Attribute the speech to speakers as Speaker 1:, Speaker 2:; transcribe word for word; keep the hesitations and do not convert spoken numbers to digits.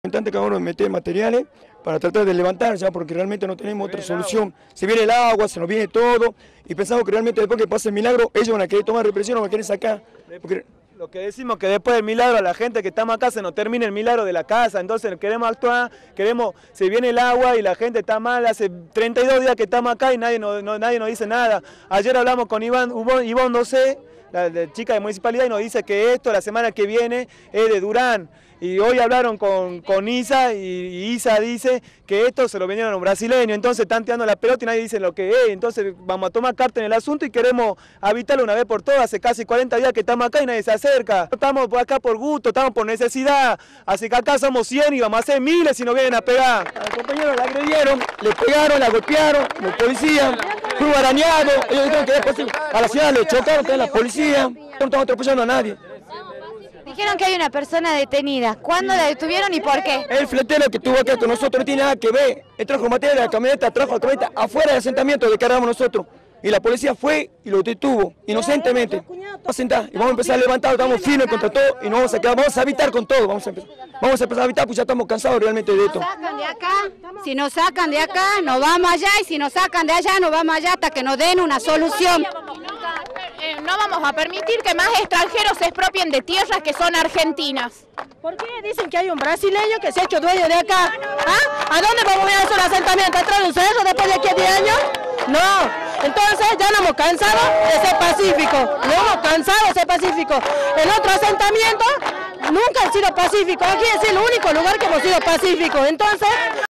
Speaker 1: Importante que vamos a meter materiales para tratar de levantar ya, porque realmente no tenemos otra solución. Se viene el agua, se nos viene todo, y pensamos que realmente después que pase el milagro, ellos van a querer tomar represión o van a querer sacar. Porque...
Speaker 2: Lo que decimos que después del milagro, a la gente que estamos acá se nos termina el milagro de la casa, entonces queremos actuar, queremos, se viene el agua y la gente está mal, hace treinta y dos días que estamos acá y nadie, no, no, nadie nos dice nada. Ayer hablamos con Iván, Iván no sé, la, la chica de municipalidad, y nos dice que esto la semana que viene es de Durán. Y hoy hablaron con, con Isa y, y Isa dice que esto se lo vendieron a un brasileño, entonces están tirando la pelota y nadie dice lo que es, entonces vamos a tomar carta en el asunto y queremos habitarlo una vez por todas. Hace casi cuarenta días que estamos acá y nadie se acerca, estamos acá por gusto, estamos por necesidad, así que acá somos cien y vamos a hacer miles si nos vienen a pegar.
Speaker 1: Al compañero le agredieron, le pegaron, la golpearon, los policías, fue arañado, ellos dijeron que después a la ciudad le chocaron, también la policía, no estamos atropellando a nadie.
Speaker 3: Dijeron que hay una persona detenida. ¿Cuándo la detuvieron y por qué?
Speaker 1: El fletero que estuvo acá con nosotros no tiene nada que ver. Él trajo material de la camioneta, trajo la camioneta afuera del asentamiento donde cargamos nosotros. Y la policía fue y lo detuvo, inocentemente. Vamos a sentar y vamos a empezar a levantar, estamos firmes contra todo y nos vamos a quedar, vamos a habitar con todo. Vamos a empezar, vamos a, empezar a habitar porque ya estamos cansados realmente de esto.
Speaker 4: Si nos sacan de acá, si nos sacan de acá, nos vamos allá, y si nos sacan de allá, nos vamos allá hasta que nos den una solución.
Speaker 5: No vamos a permitir que más extranjeros se expropien de tierras que son argentinas.
Speaker 6: ¿Por qué dicen que hay un brasileño que se ha hecho dueño de acá? ¿Ah? ¿A dónde vamos a ir a hacer un asentamiento? ¿Atrás de un cerro después de aquí a diez años? No. Entonces ya nos hemos cansado de ser pacíficos. Nos hemos cansado de ser pacíficos. En otro asentamiento nunca han sido pacíficos. Aquí es el único lugar que hemos sido pacíficos. Entonces...